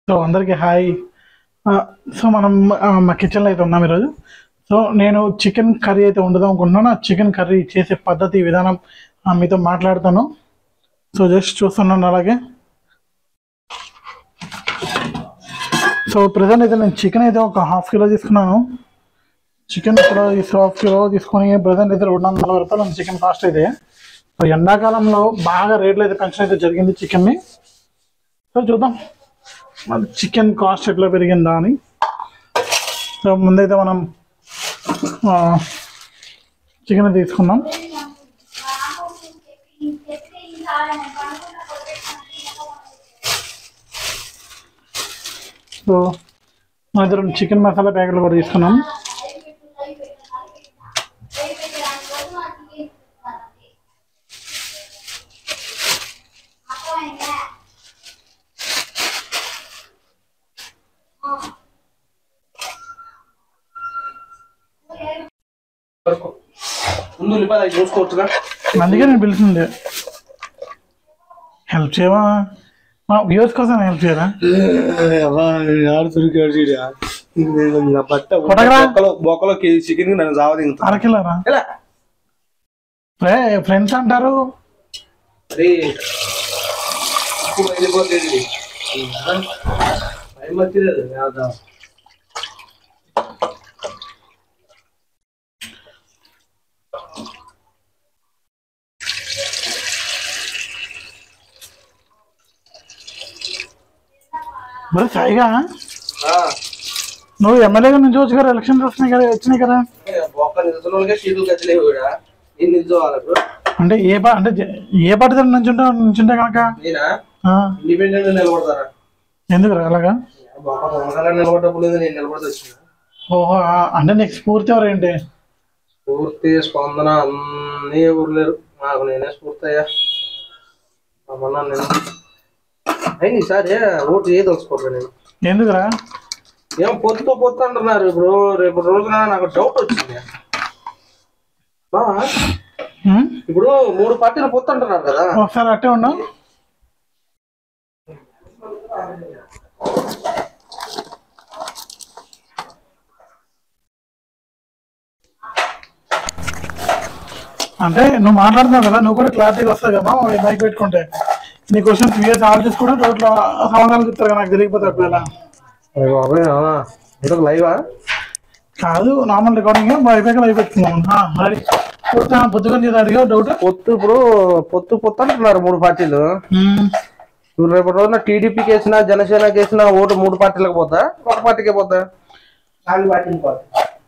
So అందరికీ hi. So మనం మా కిచెన్లో అయితే ఉన్నాం ఈరోజు. సో నేను చికెన్ కర్రీ అయితే వండుదాం అనుకుంటున్నాను. ఆ చికెన్ కర్రీ చేసే పద్ధతి విధానం మీతో మాట్లాడతాను. సో జస్ట్ చూస్తున్నాను అలాగే. సో ప్రజెంట్ అయితే నేను చికెన్ అయితే ఒక ½ కిలో తీసుకున్నాను. చికెన్ ½ కిలో తీసుకొని ప్రజెంట్ అయితే 240 రూపాయలు చికెన్ కాస్ట్ అయితే. సో ఎండాకాలంలో బాగా రేట్లు అయితే పెంచడం అయితే జరిగింది చికెన్ని. సో చూద్దాం మరి చికెన్ కాస్ట్ ఎట్లా పెరిగిందా అని. సో ముందైతే మనం చికెన్ తీసుకుందాం. సో మన దగ్గర చికెన్ మసాలా ప్యాకెట్లు కూడా తీసుకున్నాం. అందుకే నేను పిలిచింది హెల్ప్ చేయవా, మా వ్యూవర్స్ కోసం హెల్ప్ చేయరా? చికెన్ అరకిలోరా ఫ్రెండ్స్ అంటారు. మరి సాయిగా నువ్వు ఎమ్మెల్యేగా నిల్చోవచ్చు కదా, ఎలక్షన్స్ వచ్చినాయి కదా. అంటే ఏ పార్టీ నుంచుంటే కనుక ఎందుకు అలాగా? ఓహో, అంటే నీకు స్ఫూర్తి ఎవరు ఏంటి? స్ఫూర్తి స్పందన అన్నీ ఎవరు లేరు, నాకు నేనే స్ఫూర్తి అయ్యా. అయినా ఈసారి ఓటు చేయదలుచుకోరా నేను. ఎందుకురా? ఏం పొత్తు అంటున్నారు. ఇప్పుడు రేపు రోజున నాకు డౌట్ వచ్చింది. ఇప్పుడు 3 పార్టీలు పొత్తు అంటున్నారు కదా. ఒకసారి అట్టే ఉన్నావు. అంటే నువ్వు మాట్లాడుతున్నావు కదా, నువ్వు కూడా క్లారిటీగా వస్తావు కదా బైక్ పెట్టుకుంటే. నీ క్వశ్చన్స్ క్లియర్ సాల్వ్ చేసుకుంటే రోడ్లో సమాధానం చెప్తారు కదా, నాకు తెలియకపోతే ఒకవేళ. లైవా కాదు, నార్మల్ రికార్డింగ్ బైక్ లైవ్ పెట్టుకున్నాం. పొద్దుకొని అడిగా డౌట్. ఇప్పుడు పొత్తు అంటున్నారు 3 పార్టీలు. ఇప్పుడు రేపు రోజున టీడీపీకి వేసినా జనసేనకి వేసినా ఓటు 3 పార్టీలకు పోతా, 1 పార్టీకే పోతా? 4 పార్టీలు పోతా.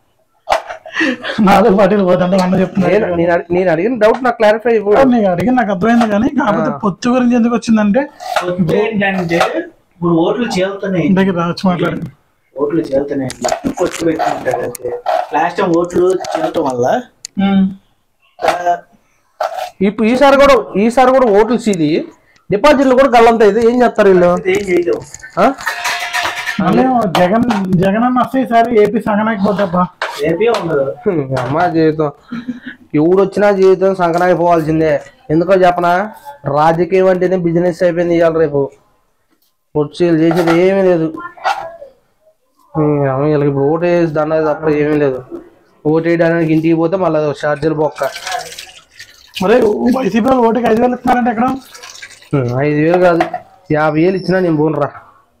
4 పార్టీలు పోతుంటే అన్న చెప్తున్నా. నేను అడిగిన డౌట్ నాకు క్లారిఫై ఇవ్వు. నీకు అడిగిన నాకు అర్థమైంది, కానీ కాకపోతే పొత్తు గురించి ఎందుకు వచ్చిందంటే ఇప్పుడు ఓట్లు చేరుతున్నాయి, దగ్గర వచ్చి మాట్లాడి ఓట్లు చేరుతున్నాయి. పొత్తు పెట్టుకుంటారు. లాస్ట్ టైం ఓట్లు చేరటం వల్ల ఇప్పుడు ఈసారి కూడా ఓట్లు చీలి డిపాజిట్లు కూడా గల్లంత అయితే ఏం చేస్తారు వీళ్ళు? ఏం చేయలేవు. జగన్ అన్న వస్తే ఈసారి ఏపీ సంగనాకపోతాబ్బా. ఏపీ ఉండదు అమ్మా. జీవితం ఎవడు వచ్చినా జీవితం సంకనాకి పోవాల్సిందే. ఎందుకో చెప్పనా, రాజకీయం అంటేనే బిజినెస్ అయిపోయింది ఇవాళ రేపు. వచ్చి చేసేది ఏమీ లేదు. వీళ్ళకి ఇప్పుడు ఓటు వేసి దండ తప్ప ఏమీ లేదు. ఓటు వేయడానికి ఇంటికి పోతే మళ్ళీ ఛార్జీలు బొక్క. మరి వైసీపీ వాళ్ళు ఓటుకి 5,000 ఇస్తున్నారంటే ఎక్కడ? 5,000 కాదు, 50,000 ఇచ్చినా నేను పోనురా.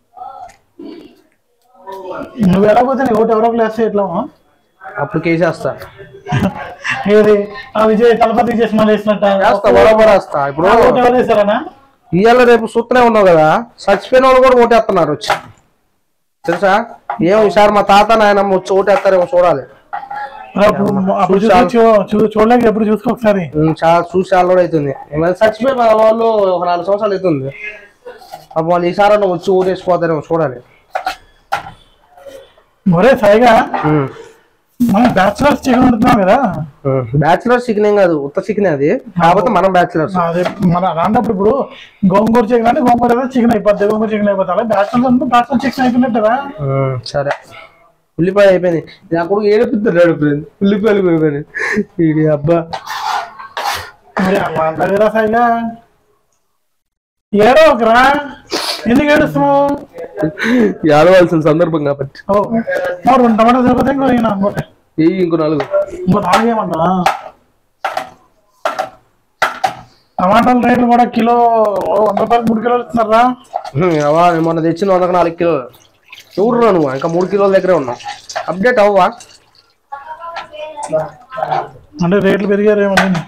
నువ్వు ఎలా పోతే నీ ఓటు ఎవరో వేస్తే ఎట్లా? అప్పుడు కేసేస్తా. ఏది విజయ్ తలపతి చేసి మళ్ళీ వేసినట్టు బరాబర్ వేస్తా. ఇప్పుడు ఎవరు వేసారనా? ఇవాళ రేపు సూత్రనే ఉన్నావు కదా, చచ్చిపోయిన వాళ్ళు కూడా ఓటేస్తున్నారు వచ్చి, తెలుసా? ఏమో ఈసారి మా తాత నాయనమ్మ వచ్చి ఓటేస్తారేమో చూడాలి. చూడలేక ఎప్పుడు చూసుకో ఒకసారి. చాలా చూసి చాలా కూడా అవుతుంది. చచ్చిపోయి వాళ్ళు ఒక 4 సంవత్సరాలు అవుతుంది. అప్పుడు వాళ్ళు ఈసారి వచ్చి ఓటేసిపోతారేమో చూడాలి. ఒరే సాయిగా, మనం బ్యాచులర్స్ చికెన్ వండుతున్నాం కదా. బ్యాచులర్ చికెన్ ఏం కాదు, ఉత్త చికెన్ అది. కాకపోతే మనం బ్యాచులర్స్. అదే మన అలాంటప్పుడు ఇప్పుడు గోంగూర చికెన్ అంటే గోంగూర చికెన్ అయిపోద్ది, గోంగూర చికెన్ అయిపోతుంది. బ్యాచులర్ చికెన్ అయిపోయినట్టుగా. సరే, ఉల్లిపాయ అయిపోయింది. నాకు కూడా ఏడిపిస్తాడు ఉల్లిపాయలు పోయిపోయినాయి. ఇది అబ్బా సాయిగా ఏడో ఒకరా, ఎందుకు ఏడుస్తున్నావు? ఏడవలసిన సందర్భం కాబట్టి ఓ మరి 2 టమాటా సరిపోతే ఇంకో ఇంకోటి ఇంకో 4 ఇంకో 4 ఏమన్నా టమాటాల రేట్లు కూడా కిలో 100 రూపాయలు 3 కిలోలు ఇస్తున్నారా? మొన్న తెచ్చిన 104 కిలోలు. చూడరా నువ్వు ఇంకా 3 కిలోల దగ్గరే ఉన్నావు. అప్డేట్ అవ్వవా? అంటే రేట్లు పెరిగారేమని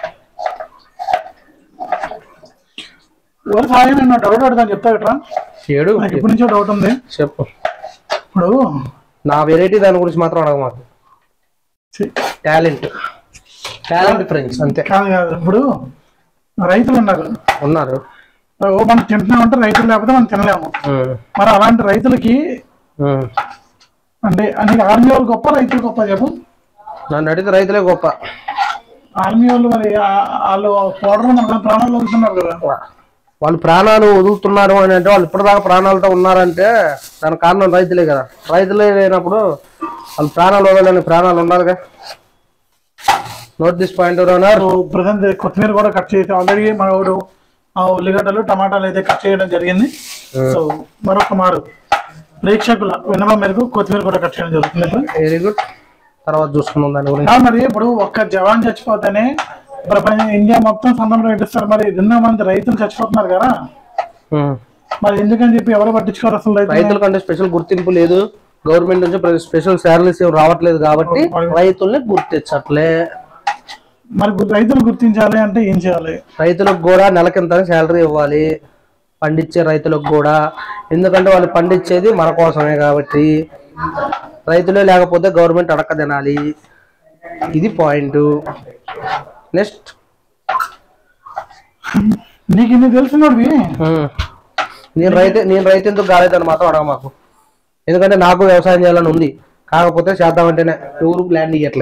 సాయం నేను డౌట్ అడుగుతాను చెప్తా గట్రా. ఏడు నాకు ఇప్పటి నుంచో డౌట్ ఉంది. చెప్పు. ఇప్పుడు నా వెరైటీ దాని గురించి మాత్రం అడగ మాకు. టాలెంట్ ఫ్రెండ్స్ అంతే. కాదు ఇప్పుడు రైతులు ఉన్నారు. మనం తింటున్నామంటే రైతులు లేకపోతే మనం తినలేము. మరి అలాంటి రైతులకి అంటే ఆర్మీ వాళ్ళు గొప్ప రైతులు గొప్ప చెప్పు. నన్ను అడిగితే రైతులే గొప్ప. ఆర్మీ వాళ్ళు మరి వాళ్ళు పోవడం మన ప్రాణాలు వదులుతున్నారు కదా. వాళ్ళు ప్రాణాలు వదులుతున్నారు అని అంటే వాళ్ళు ఇప్పటిదాకా ప్రాణాలతో ఉన్నారంటే దానికి కారణం రైతులే కదా. రైతులే లేనప్పుడు వాళ్ళు ప్రాణాలు వదలని ప్రాణాలు ఉండాలిగా. Note this point. ప్రజెంట్ కొత్తిమీర కూడా కట్ చేసి ఆల్రెడీ మనోడు ఉల్లిగడ్డలు టమాటాలు అయితే కట్ చేయడం జరిగింది. సో మరొక మారు ప్రేక్షకుల విన్నపం మేరకు కొత్తిమీర కూడా కట్ చేయడం జరుగుతుంది. Very good. తర్వాత చూసుకున్నాం దాని గురించి. మరి ఇప్పుడు ఒక్క జవాన్ చచ్చిపోతేనే ప్రపంచం ఇండియా మొత్తం సంబంధం పెట్టిస్తారు. మరి 2 మంది రైతులు చచ్చిపోతున్నారు కదా. మరి ఎందుకని చెప్పి ఎవరు పట్టించుకోరు అసలు? రైతుల కంటే స్పెషల్ గుర్తింపు లేదు. గవర్నమెంట్ నుంచి స్పెషల్ శాలరీస్ రావట్లేదు కాబట్టి రైతుల్ని గుర్తించట్లే. మరి రైతులు గుర్తించాలి అంటే ఏం చేయాలి? రైతులకు కూడా నెలకింత శాలరీ ఇవ్వాలి, పండించే రైతులకు కూడా. ఎందుకంటే వాళ్ళు పండించేది మన కోసమే కాబట్టి. రైతులే లేకపోతే గవర్నమెంట్ అడక్క తినాలి. ఇది పాయింట్. నెక్స్ట్, నీకు ఇన్ని తెలిసినోడివి నేను రైతు ఎందుకు కాలేదని మాత్రం అడగ మాకు. ఎందుకంటే నాకు వ్యవసాయం చేయాలని ఉంది. కాకపోతే చేద్దామంటేనే ఎవరు ల్యాండ్ ఇవ్వట్లే.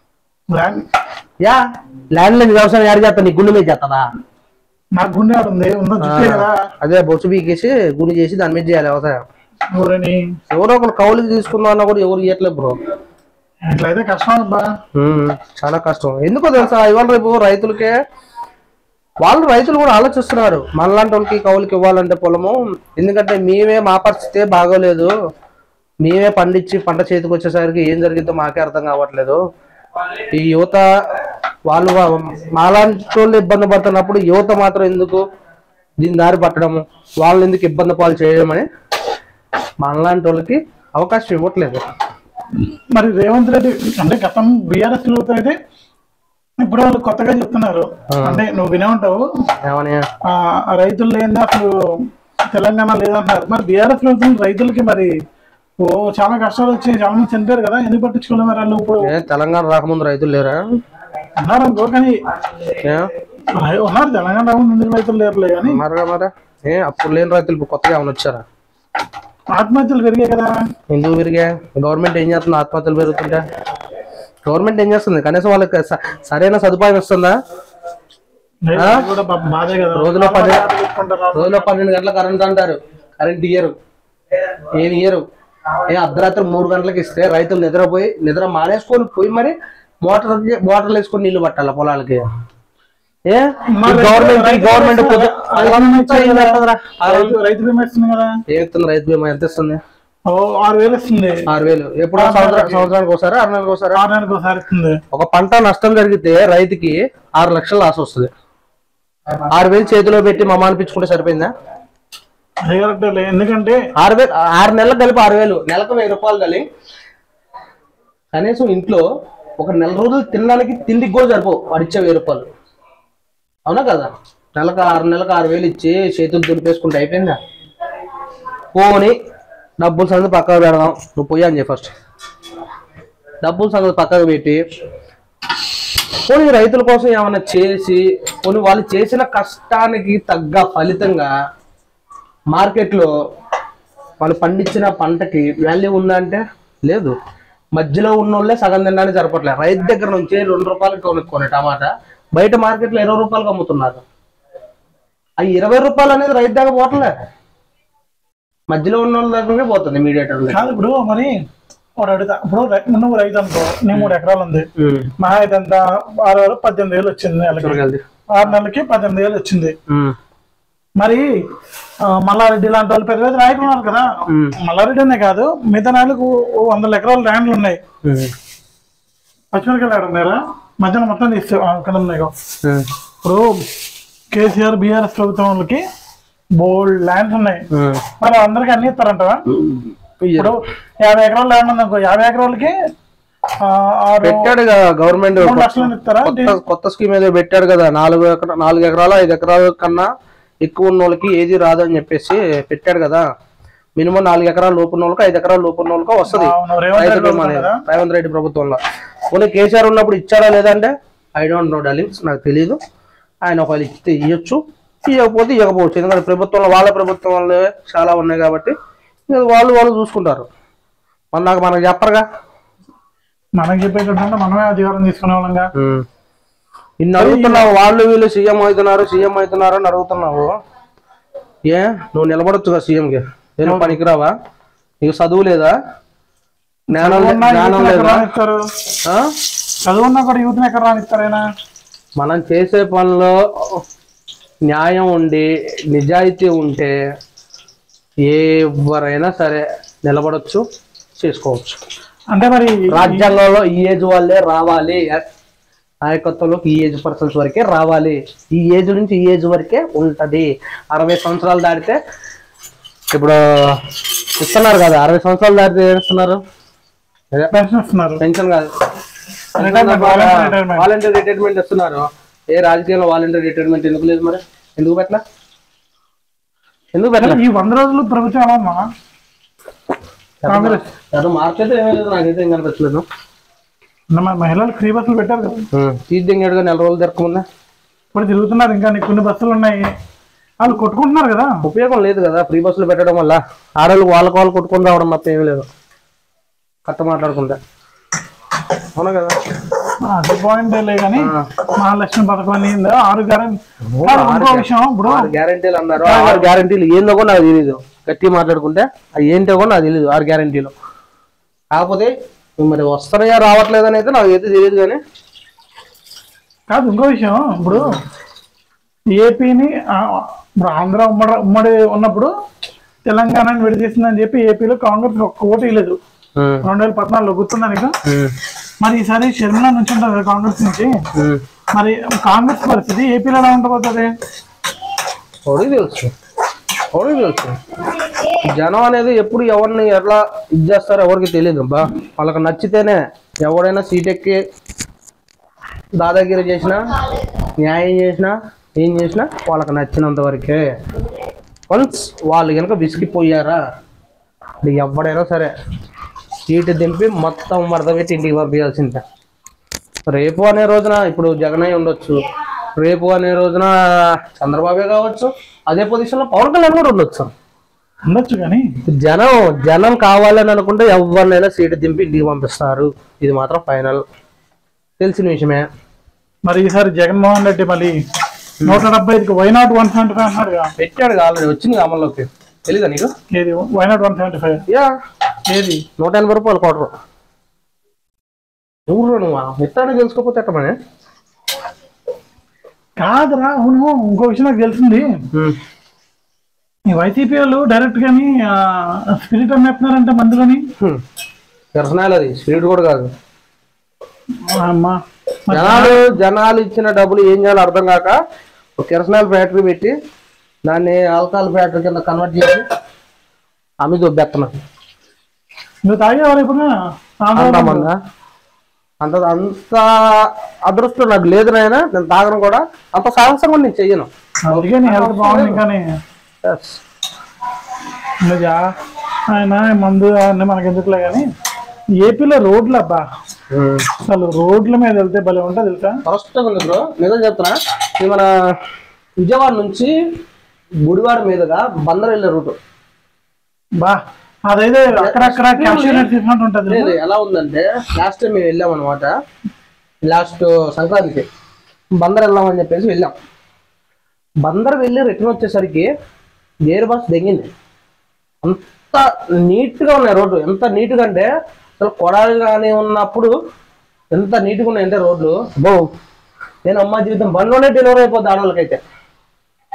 ల్యాండ్ లేని వ్యవసాయం యాడ్ చేస్తా? నీ గుండె మీద చేస్తుందా? నాకు గుండె ఉంది. అదే బొచ్చు బీకేసి గుండె చేసి దాని మీద చేయాలి వ్యవసాయం. ఎవరో ఒకరు కౌలుకి తీసుకుందాం అన్నా కూడా ఎవరు ఇవ్వట్లేదు బ్రో. ఇట్లయితే కష్టం అబ్బా, చాలా కష్టం. ఎందుకో తెలుసా, ఇవాళ రేపు రైతులకే రైతులు కూడా ఆలోచిస్తున్నారు మనలాంటి వాళ్ళకి కౌలుకి ఇవ్వాలంటే పొలము. ఎందుకంటే మేమే మా పరిస్థితే బాగోలేదు, మేమే పండించి పంట చేతికి వచ్చేసరికి ఏం జరిగిందో మాకే అర్థం కావట్లేదు. ఈ యువత వాళ్ళు మాలాంటి వాళ్ళు ఇబ్బంది పడుతున్నప్పుడు యువత మాత్రం ఎందుకు దీని దారి పట్టడము, వాళ్ళు ఎందుకు ఇబ్బంది పాలు చేయడం అని మనలాంటి వాళ్ళకి అవకాశం ఇవ్వట్లేదు. మరి రేవంత్ రెడ్డి అంటే గతం బీఆర్ఎస్ అయితే ఇప్పుడు వాళ్ళు కొత్తగా చెప్తున్నారు. అంటే నువ్వు వినే ఉంటావు, రైతులు లేని అసలు తెలంగాణ లేదంటున్నారు. మరి బీఆర్ఎస్ రైతులకి మరి చాలా కష్టాలు వచ్చాయి, చాలా మంది చనిపోయారు కదా, ఎందుకు పట్టించుకోలేదు మరి వాళ్ళు? ఇప్పుడు తెలంగాణ రాకముందు రైతులు లేరా? ఉన్నారు అనుకో, కానీ ఉన్నారు. తెలంగాణ రాకముందు ఎందుకు రైతులు లేరులే కానీ అప్పుడు లేని రైతులు ఇప్పుడు కొత్తగా ఏమైనా వచ్చారా? ఆత్మహత్యలు పెరిగాయి కదా. ఎందుకు పెరిగాయి? గవర్నమెంట్ ఏం చేస్తుంది? ఆత్మహత్యలు పెరుగుతుంటే గవర్నమెంట్ ఏం చేస్తుంది? కనీసం వాళ్ళకి సరైన సదుపాయం ఇస్తుందా? రోజులో 12 గంటల కరెంట్ అంటారు, కరెంట్ ఇయ్యరు, ఏమి ఇయ్యరు. అర్ధరాత్రి 3 గంటలకు ఇస్తే రైతులు నిద్ర మానేసుకొని పోయి మరి మోటార్లు వేసుకొని నీళ్లు పట్టాల పొలాలకి. గవర్నమెంట్ రైతు బీమా ఇస్తుంది కదా. ఏమిస్తుంది రైతు బీమా? ఎంత ఇస్తుంది? 6,000 ఇస్తుంది. 6,000 ఎప్పుడు? సంవత్సరానికి ఒకసారి, 6 నెలలకు ఒకసారి. 6 నెలలకు ఒకసారి ఇస్తుంది. ఒక పంట నష్టం జరిగితే రైతుకి 6 లక్షలు లాస్ వస్తుంది. 6,000 చేతిలో పెట్టి మమ్మ అనిపించుకుంటే సరిపోయిందా? ఎందుకంటే 6 నెలలకు కలిపి 6,000, నెలకు 1,000 రూపాయలు కలిగి కనీసం ఇంట్లో ఒక నెల రోజులు తినడానికి తిండికి కూడా సరిపోవు వాడిచ్చే 1,000 రూపాయలు. అవునా కదా? 6 నెలలకు 6,000 ఇచ్చి చేతులు దులిపేసుకుంటే అయిపోయిందా? పోని డబ్బులు సంగతి పక్కకు పెడదాం, నువ్వు పోయా అని చెప్పి ఫస్ట్ డబ్బులు సంగతి పక్కకు పెట్టి పోనీ రైతుల కోసం ఏమైనా చేసి పోనీ వాళ్ళు చేసిన కష్టానికి తగ్గ ఫలితంగా మార్కెట్లో వాళ్ళు పండించిన పంటకి వాల్యూ ఉందా అంటే లేదు. మధ్యలో ఉన్న వాళ్ళే సగం తినడానికి సరిపట్లేదు. రైతు దగ్గర నుంచి 2 రూపాయలకి కొనుక్కొని టమాటా బయట మార్కెట్లో 20 రూపాయలకు అమ్ముతున్నారు. ఆ 20 రూపాయలు అనేది రైతు దగ్గర పోవట్లే, మధ్యలో ఉన్న వాళ్ళ దగ్గరనే పోతుంది మీడియేటర్. కాదు ఇప్పుడు మరి అడుగుతా, ఇప్పుడు నువ్వు రైతు అనుకో, నీ 3 ఎకరాలు ఉంది, మహా అయితే ఎంత 6,000 18,000 వచ్చింది నెలకి, 6 నెలలకి 18,000 వచ్చింది. మరి మల్లారెడ్డి లాంటి వాళ్ళు పెద్ద పెద్ద నాయకులు ఉన్నారు కదా, మల్లారెడ్డి అనే కాదు మిగతా నాయకులకు 100 ఎకరాల ల్యాండ్లు ఉన్నాయి. పచ్చిమిరకాయలు ఉన్నారా మధ్యాహ్నం మొత్తం తీస్తే అక్కడ ఉన్నాయి. ఇప్పుడు కేసీఆర్ బీఆర్ఎస్ ప్రభుత్వం వాళ్ళకి బోల్డ్ ల్యాండ్స్ ఉన్నాయి. మరి అందరికి అన్ని ఇస్తారంటవా? ఇప్పుడు 50 ఎకరాల ల్యాండ్ ఉంది అనుకో, 50 ఎకరాలకి పెట్టాడు కదా గవర్నమెంట్ ఇస్తారా? కొత్త స్కీమ్ ఏదో పెట్టాడు కదా, 4 ఎకరాలు 5 ఎకరాల కన్నా ఎక్కువ ఉన్న వాళ్ళకి ఏది రాదని చెప్పేసి పెట్టాడు కదా. మినిమం 4 ఎకరాల లోపు ఉన్న వాళ్ళకి 5 ఎకరాల లోపు ఉన్న వాళ్ళకి వస్తుంది రేవంత్ రెడ్డి ప్రభుత్వంలో. కొన్ని కేసీఆర్ ఉన్నప్పుడు ఇచ్చాడా లేదా అంటే ఐ డోంట్ నో డార్లింగ్స్, నాకు తెలియదు. ఆయన ఒకవేళ ఇస్తే ఇవ్వచ్చు, ఇవ్వకపోతే ఇవ్వకపోవచ్చు. ఎందుకంటే ప్రభుత్వంలో వాళ్ళ ప్రభుత్వంలో చాలా ఉన్నాయి కాబట్టి వాళ్ళు చూసుకుంటారు. మనకు చెప్పరుగా, మనకి చెప్పేటంటే మనమే అధికారం తీసుకునే వాళ్ళంగా. ఇన్ని అడుగుతున్నావు, వాళ్ళు వీళ్ళు సీఎం అవుతున్నారు అని అడుగుతున్నావు. ఏ నువ్వు నిలబడొచ్చుగా సీఎంకి? నేను పనికిరావా? నీకు చదువు లేదా, జ్ఞానం లేదా? చదువున్నా కూడా యూత్ ఎక్కడ రానిస్తారైనా? మనం చేసే పనిలో న్యాయం ఉండి నిజాయితీ ఉంటే ఎవరైనా సరే నిలబడొచ్చు, చేసుకోవచ్చు. అంటే మరి రాజ్యాంగంలో ఈ ఏజ్ వాళ్ళే రావాలి, నాయకత్వంలోకి ఈ ఏజ్ పర్సన్స్ వరకే రావాలి, ఈ ఏజ్ నుంచి ఈ ఏజ్ వరకే ఉంటది. 60 సంవత్సరాలు దాటితే ఇప్పుడు ఇస్తున్నారు కదా, 60 సంవత్సరాలు దాటితే ఏమిస్తున్నారు? పెన్షన్ కాదు, వాలంటీర్ రిటైర్మెంట్ ఇస్తున్నారు. ఏ రాజకీయంలో వాలంటీర్ రిటైర్మెంట్ ఎందుకు లేదు? మరి ఎందుకు పెట్టలా? ఈ 100 రోజులు ప్రభుత్వం ఎలా ఉందా? కాంగ్రెస్ మార్కెట్ ఏమీ లేదు, నాకైతే ఏం కనిపించలేదు. మహిళలు ఫ్రీ బస్సులు పెట్టారు కదా, తీద్దింగాడుగా 4 రోజులు తిరగకుండా ఇప్పుడు తిరుగుతున్నారు. ఇంకా కొన్ని బస్సులు ఉన్నాయి, వాళ్ళు కొట్టుకుంటున్నారు కదా. ఉపయోగం లేదు కదా ఫ్రీ బస్సులు పెట్టడం వల్ల. ఆడవాళ్ళు వాళ్ళు కొట్టుకుని రావడం తప్ప ఏమీ లేదు, కట్ట మాట్లాడుకుంటే. అవునా కదా? అది పాయింట్ లే కానీ మహాలక్ష్మి పథకం 6 గ్యారెంటీలు అన్నారు. 6 గ్యారెంటీలు ఏందో కూడా నాకు తెలియదు. గట్టి మాట్లాడుకుంటే అవి ఏంటో కూడా నాకు తెలియదు 6 గ్యారెంటీలు. కాకపోతే మరి వస్తున్నాయా రావట్లేదు అని అయితే నాకు అయితే తెలియదు. కానీ కాదు, ఇంకో విషయం, ఇప్పుడు ఏపీని ఇప్పుడు ఆంధ్ర ఉమ్మడి ఉన్నప్పుడు తెలంగాణని విడదీస్తుందని చెప్పి ఏపీలో కాంగ్రెస్ ఒక్క ఓటు ఇవ్వలేదు. 2014లో గుర్తుందా నీకు? మరి ఈసారి షర్మిల నుంచి ఉంటుంది కాంగ్రెస్ నుంచి. మరి కాంగ్రెస్ పరిస్థితి ఏపీలో ఎలా ఉండబోతుంది? తెలుసు. జనం అనేది ఎప్పుడు ఎవరిని ఎట్లా ఇది చేస్తారో ఎవరికి తెలియదు బా. వాళ్ళకి నచ్చితేనే ఎవడైనా సీట్ ఎక్కి దాదాగిరి చేసినా, న్యాయం చేసినా, ఏం చేసినా వాళ్ళకి నచ్చినంత వరకే. వన్స్ వాళ్ళు కనుక విసిగిపోయారా ఎవడైనా సరే సీటు దింపి మొత్తం మరద పెట్టి ఇంటికి పంపించాల్సిందే. రేపు అనే రోజున ఇప్పుడు జగనయ్య ఉండొచ్చు, రేపు అనే రోజున చంద్రబాబే కావచ్చు, అదే పొజిషన్లో పవన్ కళ్యాణ్ కూడా ఉండొచ్చు కానీ జనం కావాలని అనుకుంటే ఎవరినైనా సీటు దింపి ఇంటికి పంపిస్తారు. ఇది మాత్రం ఫైనల్ తెలిసిన విషయమే. మరి ఈసారి జగన్మోహన్ రెడ్డి మళ్ళీ 175కి వైనాట్ 175 అన్నాడు పెట్టాడు. ఆల్రెడీ వచ్చింది అమల్లోకి. తెలీదా నీకు? ఏది వైనాట్ 175? ఏది 180 రూపాయలు క్వార్టర్. ఎవరు నువ్వు ఎత్తాన్ని తెలుసుకోకపోతే ఎట్టమని కాదురా. అవును, ఇంకో విషయం నాకు తెలిసింది. ఈ వైసీపీ వాళ్ళు డైరెక్ట్ గాని స్పిరిట్ అమ్మేస్తున్నారంటే మందులని. దర్శనాలు అది స్పిరిట్ కూడా కాదు. అమ్మా జనాలు ఇచ్చిన డబ్బులు ఏం చేయాలో అర్థం కాక ఒక కిరసనాయిల్ ఫ్యాక్టరీ పెట్టి దాన్ని ఆల్కహాల్ ఫ్యాక్టరీ కింద కన్వర్ట్ చేసి అమ్మి దొబ్బెత్తనా. నువ్వు తాగేవారు ఇప్పుడు? అంత అదృష్టం నాకు లేదు నాయన. నేను తాగను కూడా, అంత సాహసం కూడా నేను చెయ్యను. అందుకే నీ హెల్త్ బాగుంది. కానీ ఆయన మందు అవన్నీ మనకి ఎందుకులే. కానీ ఏపీలో రోడ్లు అబ్బా, అసలు రోడ్ల మీద వెళ్తే భలే ఉంటుంది తెలుసా. ఫస్ట్ ఉంది బ్రో, నిజం చెప్తున్నా. ఇది మన విజయవాడ నుంచి గుడివాడ మీదుగా బందర్ వెళ్ళే రూట్ బా. అదైతే అక్కడక్కడ ఉంటుంది. ఎలా ఉందంటే లాస్ట్ టైం మేము వెళ్ళాం అనమాట. లాస్ట్ సంక్రాంతికి బందర్ వెళ్దామని చెప్పేసి వెళ్ళాం. బందర్ వెళ్ళి రిటర్న్ వచ్చేసరికి గేర్ బస్ దెంగింది. అంత నీట్గా ఉన్నాయి రోడ్లు. ఎంత నీట్గా అంటే అసలు కొడాలి కానీ ఉన్నప్పుడు ఎంత నీట్గా ఉన్నాయంటే రోడ్లు బో. నేను అమ్మ జీవితం బండ్లోనే డెలివరీ అయిపోద్ది ఆడవాళ్ళకైతే.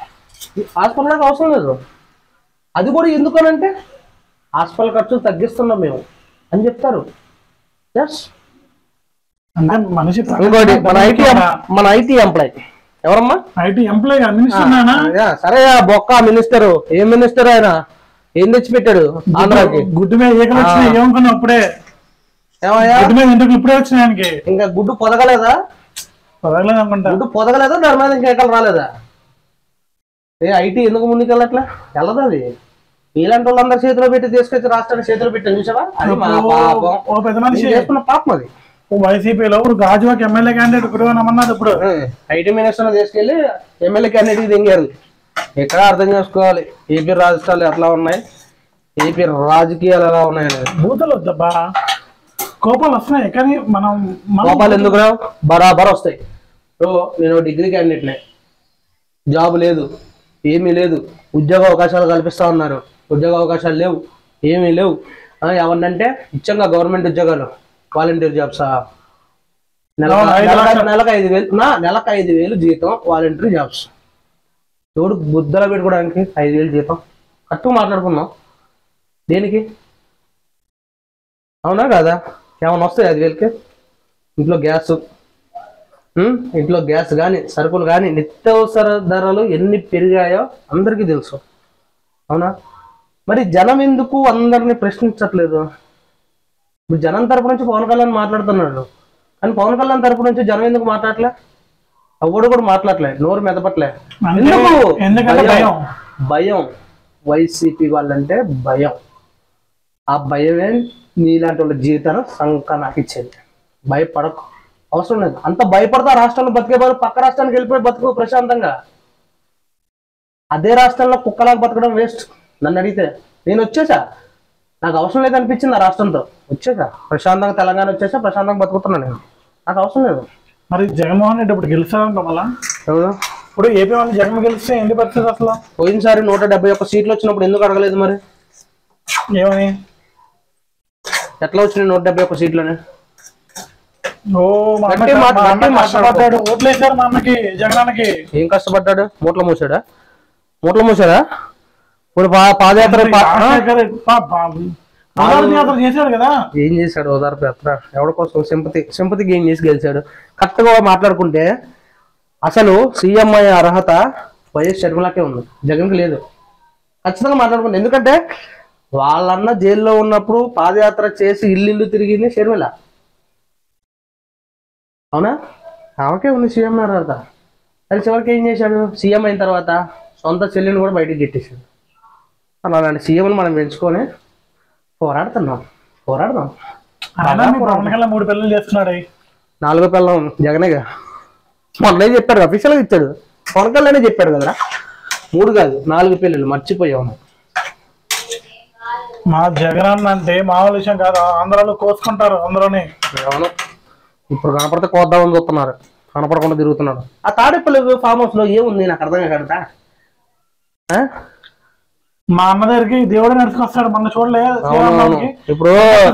హాస్పిటల్కి అవసరం లేదు. అది కూడా ఎందుకనంటే హాస్పిటల్ ఖర్చులు తగ్గిస్తున్నాం మేము అని చెప్తారు. ఎస్. అంటే మనిషి ఇంకోటి మన ఐటీ ఎంప్లాయ్ ఎవరమ్మా? IT employ minister. సరే బొక్క మినిస్టర్, ఏం మినిస్టర్ ఆయన ఏం తెచ్చిపెట్టాడు ఆంధ్రాకి? గుడ్డు మీద ఏకలు వచ్చినాయి ఏమనుకున్నా ఇప్పుడే. ఏమయ్యా గుడ్డు మీద ఎందుకు ఇప్పుడే వచ్చినాయి ఆయనకి? ఇంకా గుడ్డు పొదగలేదా? పదగలేదు అనుకుంటా. గుడ్డు పొదగలేదా? దాని మీద ఇంకా ఏకలు రాలేదా? ఐటీ ఎందుకు ముందుకు వెళ్ళట్లా? వెళ్ళదు. అది ఇలాంటి వాళ్ళందరూ చేతిలో పెట్టి తీసుకొచ్చి రాష్ట్రాన్ని చేతిలో పెట్టాను చూసావా? అది మా పాపం. ఓ పెద్ద మనిషి చేసుకున్న పాపం అది. వైసీపీలో గాజువాకి ఎమ్మెల్యే క్యాండిడేట్ గురువనమన్నది ఇప్పుడు ఐటీ మినిస్టర్ తీసుకెళ్లి ఎమ్మెల్యే క్యాండిడేట్ దింగారు. ఎక్కడ అర్థం చేసుకోవాలి ఏపీ రాజకీయాలు ఎట్లా ఉన్నాయి, ఏపీ రాజకీయాలు ఎలా ఉన్నాయని. బూతులు వద్దబ్బా, కోపాలు వస్తున్నాయి కానీ మనం కోపాలు ఎందుకు రావు? బరాబర్ వస్తాయి. నేను డిగ్రీ క్యాండిడేట్నే, జాబ్ లేదు, ఏమీ లేదు, ఉద్యోగ అవకాశాలు కల్పిస్తా ఉన్నారు, ఉద్యోగ అవకాశాలు లేవు, ఏమీ లేవు. ఎవరినంటే ఇచ్చంగా గవర్నమెంట్ ఉద్యోగాలు, వాలంటీర్ జాబ్సా, నెలకు 5,000, నెలకు 5,000 జీతం వాలంటీర్ జాబ్స్. తోడు బుద్ధలో పెట్టుకోవడానికి 5,000 జీతం కట్టు మాట్లాడుకున్నాం దేనికి? అవునా కాదా? ఏమన్నా వస్తాయి 5,000కి? ఇంట్లో గ్యాస్ కానీ సరుకులు కానీ నిత్యావసర ధరలు ఎన్ని పెరిగాయో అందరికీ తెలుసు. అవునా? మరి జనం ఎందుకు అందరినీ ప్రశ్నించట్లేదు? ఇప్పుడు జనం తరపు నుంచి పవన్ కళ్యాణ్ మాట్లాడుతున్నాడు, కానీ పవన్ కళ్యాణ్ తరపు నుంచి జనం ఎందుకు మాట్లాడలే? ఎవడు కూడా మాట్లాడలే, నోరు మెదపట్లే. ఎందుకు? భయం. వైసీపీ వాళ్ళంటే భయం. ఆ భయమే నీలాంటి వాళ్ళ జీవితాన్ని సంకనాకిచ్చేది. భయపడకు, అవసరం లేదు. అంత భయపడతా రాష్ట్రంలో బతికే బదులు పక్క రాష్ట్రానికి వెళ్ళిపోయి బతుకు ప్రశాంతంగా. అదే రాష్ట్రంలో కుక్కలాగా బతకడం వేస్ట్. నన్ను అడిగితే నేను వచ్చేసా, నాకు అవసరం లేదు అనిపించింది ఆ రాష్ట్రంతో. వచ్చేసా ప్రశాంతంగా, తెలంగాణ వచ్చేసా, ప్రశాంతంగా బతుకుతున్నాను నేను, నాకు అవసరం లేదు. మరి జగన్మోహన్ రెడ్డి ఇప్పుడు గెలిచారంట మళ్ళా? ఇప్పుడు ఏపీ వాళ్ళు జగన్ గెలిస్తే ఏంటి పరిస్థితి అసలు? పోయినసారి 171 సీట్లు వచ్చినప్పుడు ఎందుకు అడగలేదు మరి? ఏమని? ఎట్లా వచ్చినాయి 171 సీట్లని? ఓట్లేసారు మా అన్నకి, జగనానికి. ఏం కష్టపడ్డాడు? మూటలు మూసాడా? ఇప్పుడు పాదయాత్ర చేశాడు కదా. ఏం చేశాడు? ఓదార్పు యాత్ర ఎవరి కోసం? సింపతి గెయిన్ చేసి గెలిచాడు. కరెక్ట్ గా మాట్లాడుకుంటే అసలు సీఎం అయ్యే అర్హత వైఎస్ షర్మిలకే ఉంది, జగన్కి లేదు. ఖచ్చితంగా మాట్లాడుకుంటే, ఎందుకంటే వాళ్ళన్న జైల్లో ఉన్నప్పుడు పాదయాత్ర చేసి ఇల్లు తిరిగింది షర్మిల. అవునా? ఆమెకే ఉంది సీఎం అర్హత. అది చివరికి ఏం చేశాడు? సీఎం అయిన తర్వాత సొంత చెల్లిని కూడా బయటికి గెట్టేశాడు. అలాంటి సీఎంని మనం పెంచుకొని పోరాడదాం. మూడు పిల్లలు చేస్తున్నాడు. 4వ పిల్లం జగనేగా మొన్నే చెప్పాడు, అఫీషియల్ గా ఇచ్చాడు. పవన్ కళ్యాణ్ చెప్పాడు కదా 3 కాదు 4 పిల్లలు. మర్చిపోయాము. మా జగన్ అంటే మామూలు విషయం కాదు, ఆంధ్రాలో కోసుకుంటారు అందరూని. ఇప్పుడు కనపడితే కోద్దామని చూస్తున్నారు, కనపడకుండా తిరుగుతున్నాడు. ఆ తాడేపల్లి ఫామ్ హౌస్ లో ఏముంది నాకు అర్థం కాకడతా. మా అన్న దగ్గరికి దేవుడు నడుచుకొస్తాడు, మన చూడలేదు. ఇప్పుడు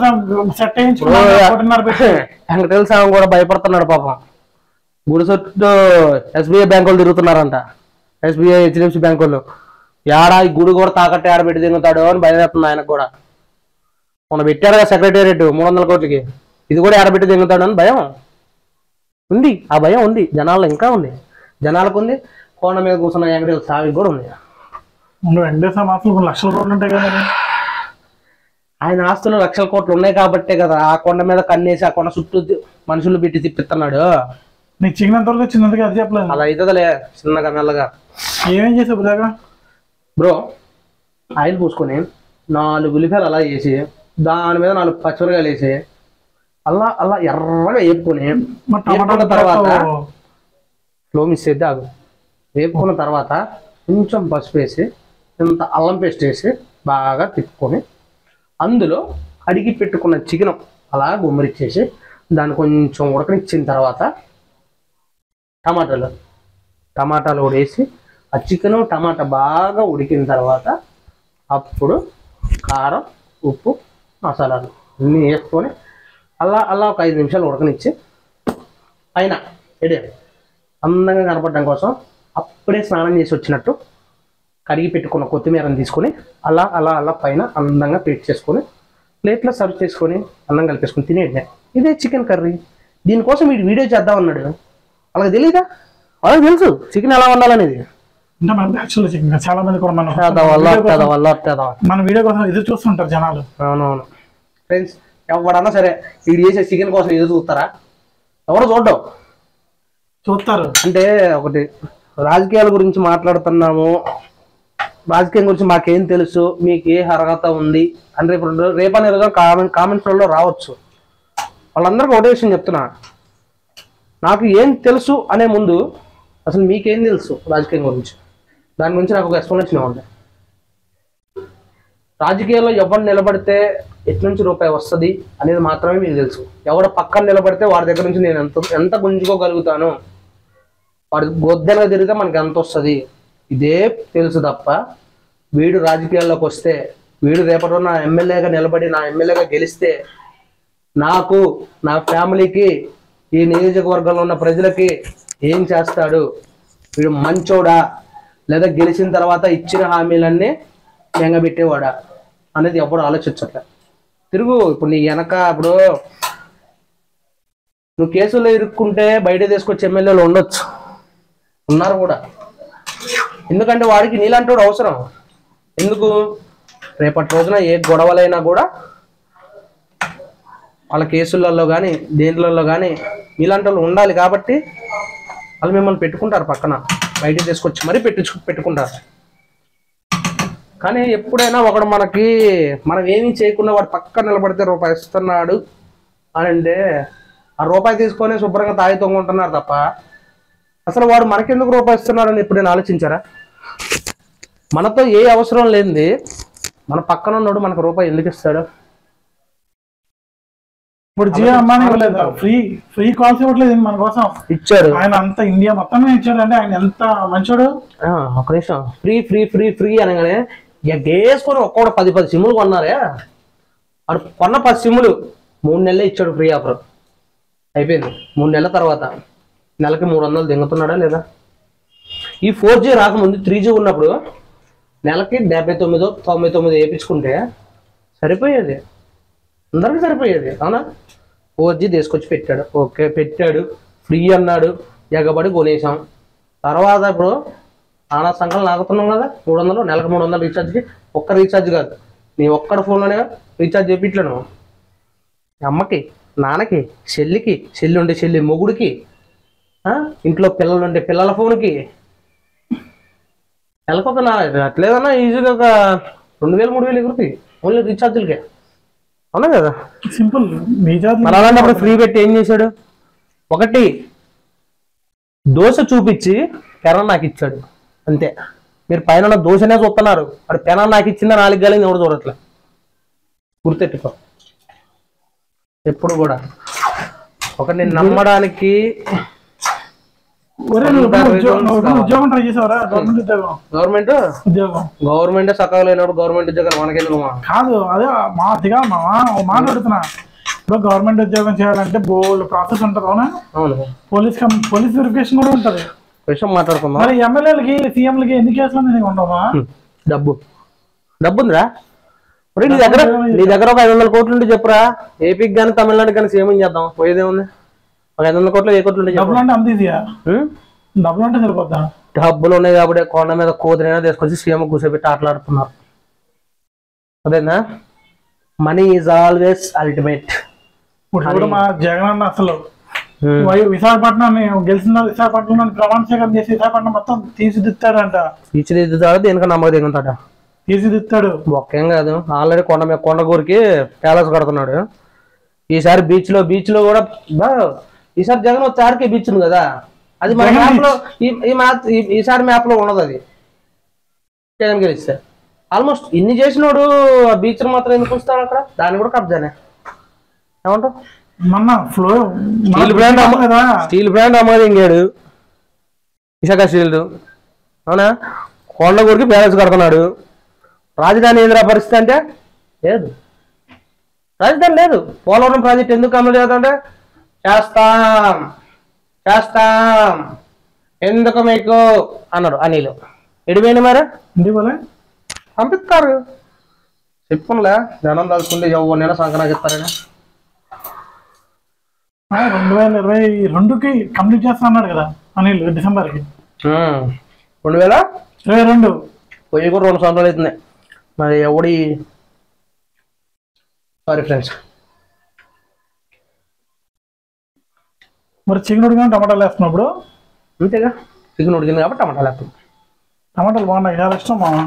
వెంకటేశ్వర స్వామి కూడా భయపడుతున్నాడు పాపం. గుడి చుట్టూ SBI బ్యాంకు వాళ్ళు తిరుగుతున్నారంట, SBI HDFC బ్యాంకు వాళ్ళు. ఈ గుడి కూడా తాకట్టు ఏడబెట్టి తిరుగుతాడు అని భయపడుతుంది ఆయనకు కూడా. మొన్న పెట్టాడు కదా సెక్రటేరియట్ 300 కోట్లకి, ఇది కూడా ఏడబెట్టి తిరుగుతాడు అని భయం ఉంది. ఆ భయం ఉంది జనాల్లో, ఇంకా ఉంది జనాలకు ఉంది. కొండ మీద కూర్చున్న వెంకటేశ్వర స్వామికి కూడా ఉంది. లక్షల కోట్లు ఉంటాయి కదా. ఆయన ఆస్తులు లక్షల కోట్లు ఉన్నాయి కాబట్టే కదా ఆ కొండ మీద కన్నేసి ఆ కొండ చుట్టూ మనుషులు పెట్టి తిప్పిస్తున్నాడు. నీకు చిన్నంత వరకు చిన్నదిగా అది చెప్పలేదు. అలా అవుతుందిలే, చిన్నగా మెల్లగా. ఏమేం చేసావు బ్రో? ఆయిల్ పూసుకొని 4 ఉల్లిపాయలు అలా వేసి, దాని మీద 4 పచ్చిమిరకాయలు వేసి, అలా ఎర్రగా వేపుకొని తర్వాత స్లో మిస్ అయితే ఆగు. వేపుకున్న తర్వాత కొంచెం పసుపు వేసి, ఇంత అల్లం పేస్ట్ వేసి బాగా తిప్పుకొని, అందులో అడిగి పెట్టుకున్న చికెన్ అలా గుమ్మరిచ్చేసి, దాన్ని కొంచెం ఉడకనిచ్చిన తర్వాత టమాటాలు కూడా వేసి, ఆ చికెన్ టమాటా బాగా ఉడికిన తర్వాత అప్పుడు కారం, ఉప్పు, మసాలాలు అన్నీ వేసుకొని అలా ఒక 5 నిమిషాలు ఉడకనిచ్చి పైన అందంగా కనపడడం కోసం అప్పుడే స్నానం చేసి వచ్చినట్టు కడిగి పెట్టుకున్న కొత్తిమీరని తీసుకొని అలా అలా అలా పైన అందంగా పేస్ట్ చేసుకొని ప్లేట్లో సర్వ్ చేసుకొని అన్నం కలిపేసుకొని తినేయండి. ఇదే చికెన్ కర్రీ. దీనికోసం వీడు వీడియో చేద్దాం అన్నాడు. వాళ్ళకి తెలియదా? వాళ్ళకి తెలుసు చికెన్ ఎలా వండాలనేది. అంటే మనం యాక్చువల్గా చికెన్ చాలా మంది కూడా మన వీడియో కోసం ఎదురు చూస్తుంటారు జనాలు. అవునవును ఫ్రెండ్స్, ఎవడన్నా సరే వీడు చేసే చికెన్ కోసం ఎదురు చూస్తారా? ఎవరు చూస్తారు. అంటే ఒకటి రాజకీయాల గురించి మాట్లాడుతున్నాము, రాజకీయం గురించి మాకేం తెలుసు, మీకు ఏ అర్హత ఉంది అని రేపనే రోజు కామెంట్స్లలో రావచ్చు. వాళ్ళందరికీ ఒకటే విషయం చెప్తున్నా, నాకు ఏం తెలుసు అనే ముందు అసలు మీకేం తెలుసు రాజకీయం గురించి, దాని గురించి నాకు ఒక ఎక్స్ప్లెనేషన్ ఇవ్వండి. రాజకీయాల్లో ఎవరు నిలబడితే ఎట్నుంచి రూపాయి వస్తుంది అనేది మాత్రమే మీకు తెలుసు. ఎవడ పక్కన నిలబడితే వాడి దగ్గర నుంచి నేను ఎంత గుంజుకోగలుగుతాను, వాడి గొద్దెనగా తిరిగితే మనకి ఎంత వస్తుంది, ఇదే తెలుసు తప్ప వీడు రాజకీయాల్లోకి వస్తే, వీడు రేపటి నా ఎమ్మెల్యేగా నిలబడి నా ఎమ్మెల్యేగా గెలిస్తే నాకు, నా ఫ్యామిలీకి, ఈ నియోజకవర్గంలో ఉన్న ప్రజలకి ఏం చేస్తాడు, వీడు మంచోడా లేదా గెలిచిన తర్వాత ఇచ్చిన హామీలన్నీ ఎంగబెట్టేవాడా అనేది ఎప్పుడు ఆలోచించట్లే. ఇప్పుడు నీ వెనక ఇప్పుడు నువ్వు కేసులో ఇరుక్కుంటే బయట తీసుకొచ్చి ఎమ్మెల్యేలు ఉండొచ్చు, ఉన్నారు కూడా. ఎందుకంటే వాడికి నీలాంటి వాడు అవసరం. ఎందుకు? రేపటి రోజున ఏ గొడవలైనా కూడా వాళ్ళ కేసులలో కానీ దేంట్లలో కానీ మీలాంటి వాళ్ళు ఉండాలి. కాబట్టి వాళ్ళు మిమ్మల్ని పెట్టుకుంటారు పక్కన, బయట తీసుకొచ్చి మరీ పెట్టుకుంటారు. కానీ ఎప్పుడైనా ఒకడు మనం ఏమీ చేయకుండా వాడు పక్కన నిలబడితే రూపాయి ఇస్తున్నాడు అని అంటే ఆ రూపాయి తీసుకొని శుభ్రంగా తాగి తొంగుంటున్నారు తప్ప అసలు వాడు మనకెందుకు రూపాయి ఇస్తున్నాడు అని ఎప్పుడైనా ఆలోచించారా? మనతో ఏ అవసరం లేనిది మన పక్కన ఉన్నాడు మనకు రూపాయి ఎందుకు ఇస్తాడు? ఇప్పుడు జియో అంబానీ ఇవ్వలేదు, ఫ్రీ కాల్స్ ఇవ్వట్లేదు మన కోసం. ఇచ్చాడు ఆయన, అంతా ఇండియా మొత్తం ఇచ్చాడు. అంటే ఆయన ఎంత మంచోడు. ఒక నిమిషం, ఫ్రీ ఫ్రీ ఫ్రీ ఫ్రీ అనగానే వేసుకొని ఒక్కొక్క 10 సిమ్ములు కొన్నారే. వాడు కొన్న 10 సిమ్ములు 3 నెలలే ఇచ్చాడు ఫ్రీ ఆఫర్. అయిపోయింది. 3 నెలల తర్వాత నెలకి 300 దింగుతున్నాడా లేదా? ఈ 4G రాకముందు 3G ఉన్నప్పుడు నెలకి 79, 99 వేయించుకుంటే సరిపోయేది, అందరికీ సరిపోయేది. అవునా? 4G తీసుకొచ్చి పెట్టాడు, ఓకే పెట్టాడు, ఫ్రీ అన్నాడు, ఎగబడి కొనేసాం. తర్వాత ఇప్పుడు ఆనా సంఖ్యలు నాకుతున్నాం కదా, 300, నెలకు 300 రీఛార్జ్కి. ఒక్క రీఛార్జ్ కాదు, నీ ఒక్కడ ఫోన్లోనే రీఛార్జ్ చేయించలేను. అమ్మకి, నాన్నకి, చెల్లి ఉండే చెల్లి మొగుడికి, ఇంట్లో పిల్లలు ఉండే పిల్లల ఫోన్కి నెలకొక అట్లేదన్నా ఈజీగా ఒక 2000-3000 ఎగురుతాయి ఓన్లీ రీఛార్జీలకే. అవునా కదా? సింపుల్. అలాంటప్పుడు ఫ్రీ పెట్టి ఏం చేశాడు? ఒకటి దోశ చూపించి పెనం నాకు ఇచ్చాడు, అంతే. మీరు పైన దోశనే చూస్తున్నారు, అక్కడ పెనం నాకు ఇచ్చిందా 4 గాలి ఎవరు చూడట్లే. గుర్తెట్టుకో ఎప్పుడు కూడా. ఒకటి నమ్మడానికి గవర్నమెంట్ సకాలం లేనప్పుడు గవర్నమెంట్ ఉద్యోగాలు మనకెందుకు కాదు. అదే మాదిగా మాట్లాడుతున్నా. ఇప్పుడు గవర్నమెంట్ ఉద్యోగం చేయాలంటే బోల్డ్ ప్రాసెస్ ఉంటుంది. అవునా? అవును. పోలీస్ వెరిఫికేషన్ కూడా ఉంటుంది. విషయం మాట్లాడుకుందాం. మరి ఎమ్మెల్యేలకి, సీఎంలకి ఎన్ని కేసులు ఉండవా? డబ్బు ఉందిరా. నీ దగ్గర ఒక 500 కోట్లు ఉంటే చెప్పురా, ఏపీకి కానీ తమిళనాడుకి కానీ సీఎం చేద్దాం. పోయేదేముంది? ఒక 500 కోట్లు, 1000 కోట్లు ఉంటే డబ్బులు అంటే అంత ఈజీయా? డబ్బులు అంటే సరిపోతా? డబ్బులు ఉన్నాయి కాబట్టి కొండ మీద కోదినైనా తీసుకొచ్చి సీఎం కూర్చోబెట్టి ఆటలాడుతున్నారు. అదేనా? Money is always ultimate. ఇప్పుడు మా జగన్ అన్న అసలు విశాఖపట్నం గెలిచిన విశాఖపట్నం ప్రమాణ స్వీకారం చేసి విశాఖపట్నం మొత్తం తీర్చిదిద్దాడంట. తీర్చిదిద్దుతాడు, దేనికన్నా నమ్మకం దిగుతాడా? తీర్చిదిద్దాడు. ఒక్కేం కాదు, ఆల్రెడీ కొండగూరికి ప్యాలెస్ కడుతున్నాడు. ఈసారి బీచ్ లో కూడా ఈసారి జగన్ వచ్చి ఆర్కే బీచ్ ఉంది కదా, అది మన మ్యాప్ లో ఈసారి మ్యాప్ లో ఉండదు. అది జగన్ గెలిస్తే ఆల్మోస్ట్ ఇన్ని చేసినోడు ఆ బీచ్ మాత్రం ఎందుకు వస్తాడు అక్కడ? దాన్ని కూడా కబ్జానే. ఏమంటావు? స్టీల్ బ్రాండ్ అమ్మది ఇంగాడు విశాఖ స్టీల్. అవునా? కొండగూరికి ప్యాలెస్ కడుతున్నాడు. రాజధాని ఏంద్రా పరిస్థితి అంటే లేదు, రాజధాని లేదు. పోలవరం ప్రాజెక్ట్ ఎందుకు అమలు చేద్దామంటే చేస్తాం ఎందుకు మీకు అన్నాడు అనిల్. ఎడిపోయింది మరి ఇంటికి పోలే పంపిస్తారు చెప్పులే జనం తలుచుకుంటే ఎవరినైనా సంక్రాంతి ఇస్తారని 2022కి కంప్లీట్ చేస్తా అన్నాడు కదా అనిల్ డిసెంబర్కి 2022 పోయి కూడా 2 సంవత్సరాలు అవుతుంది మరి ఎవడి సారీ ఫ్రెండ్స్ మరి చికెన్ ఉడికిన టమాటాలు వేస్తున్నప్పుడు అంతేగా చికెన్ ఉడికింది కాబట్టి టమాటాలు వేస్తాం టమాటాలు బాగున్నాయి చాలా ఇష్టం మా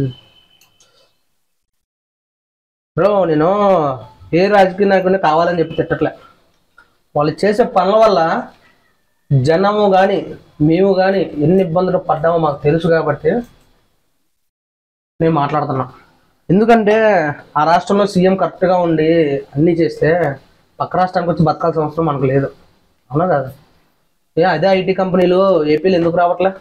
బ్రో నేను ఏ రాజకీయ నాయకుడిని కావాలని చెప్పి తిట్టట్లే వాళ్ళు చేసే పనుల వల్ల జనము కానీ మేము కానీ ఎన్ని ఇబ్బందులు పడ్డామో మాకు తెలుసు కాబట్టి నేను మాట్లాడుతున్నా ఎందుకంటే ఆ రాష్ట్రంలో సీఎం కరెక్ట్గా ఉండి అన్నీ చేస్తే పక్క రాష్ట్రానికి వచ్చి బతకాల్సిన అవసరం మనకు లేదు అవునా కదా అదే ఐటీ కంపెనీలు ఏపీలో ఎందుకు రావట్లే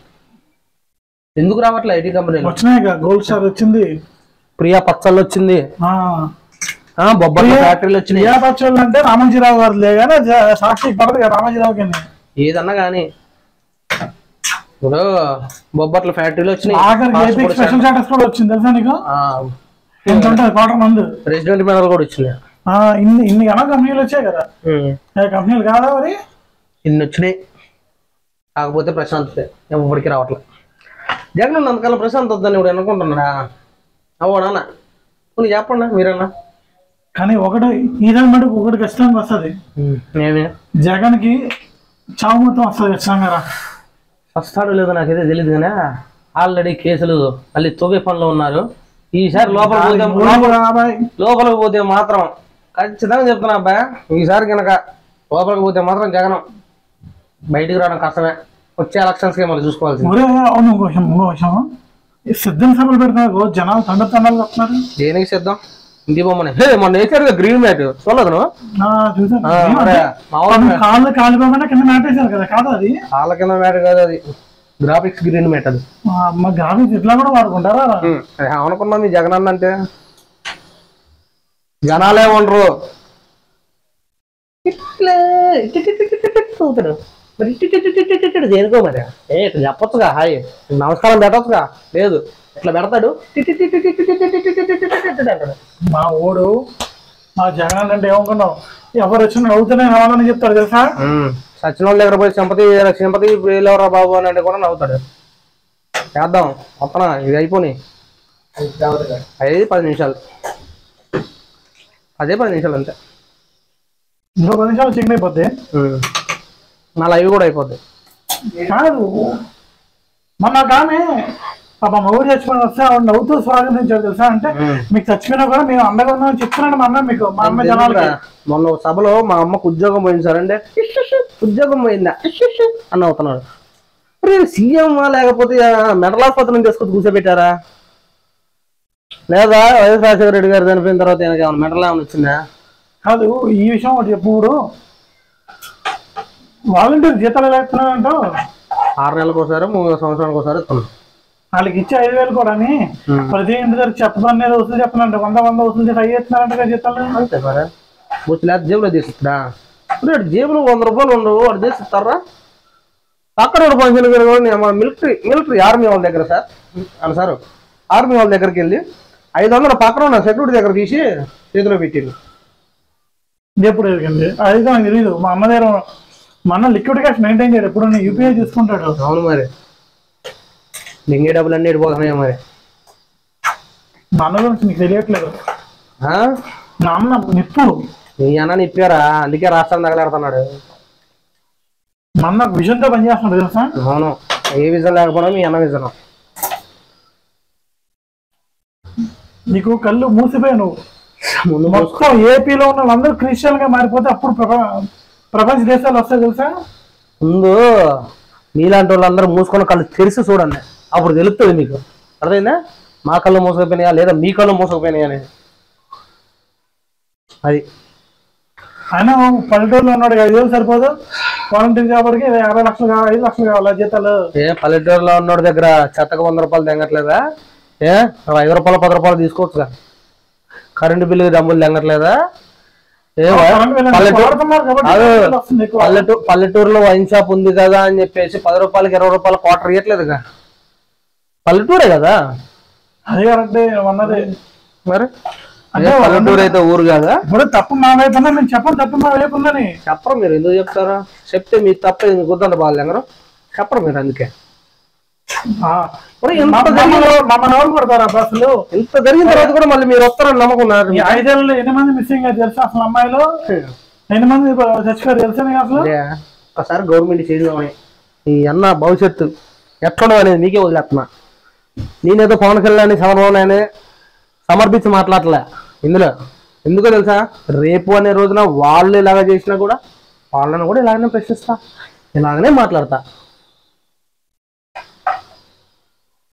ఐటీ కంపెనీలు వచ్చినాయి గోల్డ్ స్టార్ వచ్చింది ప్రియా పచ్చళ్ళు వచ్చింది బొబ్బర్ల ఫ్యాక్టరీలు వచ్చినాయి ప్రియా పచ్చళ్ళు అంటే రామాజీరావు గారు కానీ సాక్షి పడదు కదా రామాజీరావుకి ఏదన్నా కానీ ఇప్పుడు బొబ్బట్ల ఫ్యాక్టరీలు వచ్చినాయి స్పెషల్ స్టేటస్ కూడా వచ్చింది తెలుసా నీకు ఎంత ఉంటుంది క్వార్టర్ మంది రెసిడెంట్ మెడల్ కూడా వచ్చినాయి ఇన్ని కంపెనీలు వచ్చాయి కదా కంపెనీలు కాదా మరి ఇన్ని వచ్చినాయి కాకపోతే ప్రశాంతతే ఎవరికి రావట్లేదు జగన్ అంతకాలం ప్రశాంత్ వద్దని ఇప్పుడు అనుకుంటున్నాడా నాన్న కొన్ని చెప్పండి మీరన్నా కానీ ఈరోజు మటుకు ఒకటి ఖచ్చితంగా వస్తుంది జగన్కి చావు మొత్తం వస్తుంది ఖచ్చితంగా వస్తాడో లేదో నాకైతే తెలియదు కానీ ఆల్రెడీ కేసులు మళ్ళీ తొవ్వే పనిలో ఉన్నారు ఈసారి లోపలికి పోతే మాత్రం ఖచ్చితంగా చెప్తున్నా అబ్బాయి ఈసారి కనుక లోపలికి పోతే మాత్రం జగన్ బయటికి రావడం కష్టమే వచ్చే ఎలక్షన్స్కే మనం చూసుకోవాల్సింది సిద్ధం సభలు పెడతారు జనాలు తండాలు వస్తున్నారు దేనికి సిద్ధం ఇంటి బొమ్మని మొన్న వేసారు గ్రీన్ మ్యాట్ చూడదు కాలిపోయినా కింద మ్యాట్ వేసారు కదా కాదు అది కాళ్ళ కింద మ్యాట్ కాదు అది గ్రాఫిక్స్ గ్రీన్ మ్యాట్ అది గ్రాఫిక్స్ ఇట్లా కూడా వాడుకుంటారా అనుకున్నా మీ జగన్ అన్న అంటే జనాలే ఉండరు మరి దేనికో మరి ఇట్లా చెప్పొచ్చుగా హాయ్ నమస్కారం పెట్టచ్చుగా లేదు ఇట్లా పెడతాడు మా ఓడు మా జగన్ అంటే ఏమనుకున్నావు ఎవరు వచ్చిన నవ్వుతూనే నవ్వాలని చెప్తాడు తెలుసా సచిన వాళ్ళ దగ్గర పోయి సింపతి వీళ్ళెవరా బాబు అని అంటే కూడా నవ్వుతాడు చేద్దాం మొత్తం ఇది అయిపోయి 10 నిమిషాలు అదే 10 నిమిషాలు అంతే ఇంకో 10 నిమిషాలు చికెన్ అయిపోద్ది నా లైవ్ కూడా అయిపోద్ది కాదు మొన్న కానీ పాప ఊరు చచ్చిపోయిన వస్తే ఆవిడ నవ్వుతూ స్వాగతించాడు తెలుసా అంటే మీకు చచ్చిపోయినా కూడా మేము అండగా ఉన్నామని చెప్తున్నాడు మా అన్న మీకు మా అమ్మ జనాలకి మొన్న సభలో మా అమ్మకు ఉద్యోగం పోయింది సార్ అంటే ఉద్యోగం పోయిందా అని అవుతున్నాడు సీఎం లేకపోతే మెంటల్ ఆసుపత్రిని తీసుకొచ్చి కూర్చోబెట్టారా లేదా వైఎస్ రాజశేఖర రెడ్డి గారు చనిపోయిన తర్వాత ఏమైనా మెంటల్ ఏమైనా వచ్చిందా కాదు ఈ విషయం ఒకటి చెప్పుడు వాలంటీర్ జీతాలు ఎలా ఇస్తున్నాడంటో 6 నెలలకు ఒకసారి 3 సంవత్సరానికి ఒకసారి ఇస్తున్నాం వాళ్ళకి ఇచ్చే 5,000 కూడా ప్రతి ఇంటి దగ్గర చెప్పమని వసూలు చెప్పనంటే 100 వసూలు చేసి అయ్యి ఇస్తున్నారంట జీతాలు అంతే మరి లేకపోతే జేబులో తీసిస్తారా ఇప్పుడు జేబులో 100 రూపాయలు ఉండవు వాడు తీసిస్తారా పక్కన ఫంక్షన్ కూడా మిలిటరీ ఆర్మీ వాళ్ళ దగ్గర సార్ అని సార్ ఆర్మీ వాళ్ళ దగ్గరికి వెళ్ళి 500 పక్కన ఉన్న సెక్యూరిటీ దగ్గర తీసి చేతిలో పెట్టింది ఎప్పుడు ఎదిగింది అది నాకు తెలీదు మా అమ్మ దగ్గర మా అన్న లిక్విడ్ క్యాష్ మెయింటైన్ చేయడు ఎప్పుడు యూపీఐ చూసుకుంటాడు అవును మరి లింగే డబ్బులు అన్నీ ఎడిపోతున్నాయో మరి మా అన్న గురించి నీకు తెలియట్లేదు మా అన్న నిప్పు మీ అన్న నిప్పారా అందుకే రాష్ట్రం తగలాడుతున్నాడు మా అన్న విజన్ తో పనిచేస్తున్నాడు తెలుసా అవును ఏ విజన్ లేకపోవడం మీ అన్న విజన్ నీకు కళ్ళు మూసిపోయావు నువ్వు మొత్తం ఏపీలో ఉన్న వాళ్ళందరూ క్రిస్టియన్ గా మారిపోతే అప్పుడు ప్రపంచ దేశాలు వస్తాయి తెలుసా ముందు మీలాంటి వాళ్ళందరూ మూసుకొని కళ్ళు తెరిచి చూడండి అప్పుడు తెలుస్తుంది మీకు అర్థమైందా మా కళ్ళు మూసుకుపోయినాయా లేదా మీ కళ్ళు మూసుకుపోయినాయా అనేది అది ఆయన పల్లెటూరులో ఉన్నాడు 5,000 సరిపోదు వాలంటీర్ కాబట్టి 50 లక్షలు 5 లక్షలు కావాలి జీతాలు పల్లెటూరులో ఉన్నోడి దగ్గర చెత్తకు 100 రూపాయలు తెంగట్లేదా 5 రూపాయలు 10 రూపాయలు తీసుకోవచ్చుగా కరెంటు బిల్లు డబ్బులు తెంగట్లేదా పల్లెటూరులో వైన్ షాప్ ఉంది కదా అని చెప్పేసి 10 రూపాయలకి 20 రూపాయలు క్వార్టర్ ఇవ్వట్లేదుగా పల్లెటూరే కదా. అదే కరెక్టే అన్నది. మరి అంటే పల్లెటూరు అయితే ఊరు కాదా? ఇప్పుడు తప్పు మా వైపు ఉన్నా నేను చెప్పను, తప్పు మా వైపు ఉందని. చెప్పరు మీరు, ఎందుకు చెప్తారా? చెప్తే మీ తప్ప గుద్దంత బాగాలేరు, చెప్పరు మీరు. అందుకే మమ్మల్ని కొడతారా బస్సులు? ఇంత జరిగిన తర్వాత కూడా మళ్ళీ మీరు వస్తారని నమ్మకున్నారు. ఈ 5 ఏళ్ళలో ఎన్ని మంది మిస్సింగ్ తెలుసా అసలు? అమ్మాయిలు ఎన్ని మంది చచ్చిపోయారు తెలుసా నీకు అసలు? ఒకసారి గవర్నమెంట్ చేద్దామని ఈ అన్న భవిష్యత్తు ఎట్లా అనేది మీకే వదిలేస్తున్నా. నేనేదో పవన్ కళ్యాణ్ చంద్రబాబు అని సమర్పించి మాట్లాడలే ఇందులో. ఎందుకో తెలుసా, రేపు అనే రోజున వాళ్ళు ఇలాగ చేసినా కూడా వాళ్ళని కూడా ఇలాగనే ప్రశ్నిస్తా, ఇలాగనే మాట్లాడతా.